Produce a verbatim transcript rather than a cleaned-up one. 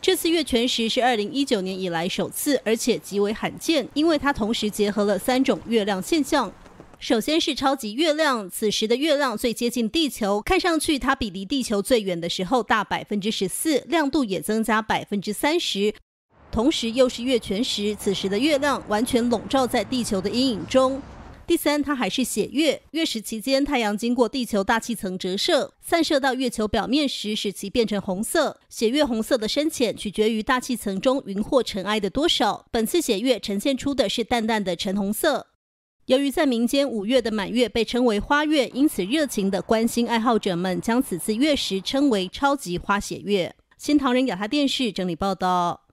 这次月全食是二零一九年以来首次，而且极为罕见，因为它同时结合了三种月亮现象。首先是超级月亮，此时的月亮最接近地球，看上去它比离地球最远的时候大 百分之十四， 亮度也增加 百分之三十。同时又是月全食，此时的月亮完全笼罩在地球的阴影中。第三，它还是血月，月食期间太阳经过地球大气层折射，散射到月球表面时使其变成红色。血月红色的深浅取决于大气层中云或尘埃的多少，本次血月呈现出的是淡淡的橙红色。由于在民间五月的满月被称为花月，因此热情的观星爱好者们将此次月食称为超级花血月。新唐人亚太电视整理报道。